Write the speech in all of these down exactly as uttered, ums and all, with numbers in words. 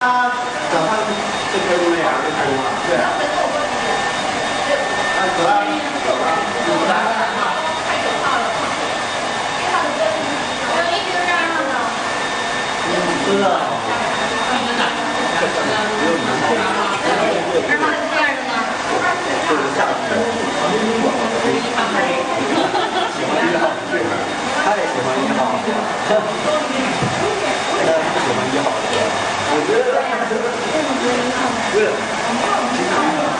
他早上就可以那样就开嘛，对啊。那走啊，走啊，走啊。太可怕了。有一直让他的。真的。真的。二号是第二个吗？就是下次。喜欢一号，他也喜欢一号。他不喜欢一号的。 我觉得，不是，其实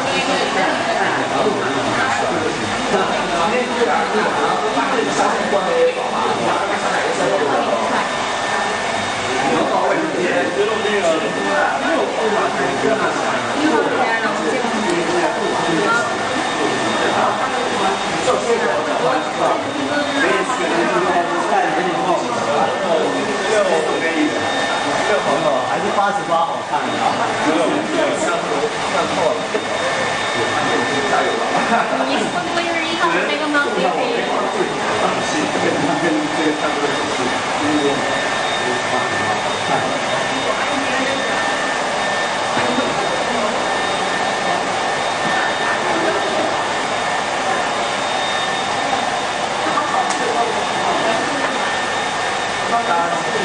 还是八十八好看的啊！没有没有，看看错了。加油吧！ 你会不会是一号那个吗？可以可以。 放心，跟跟这个差不多只是，因为八十八好看。当然。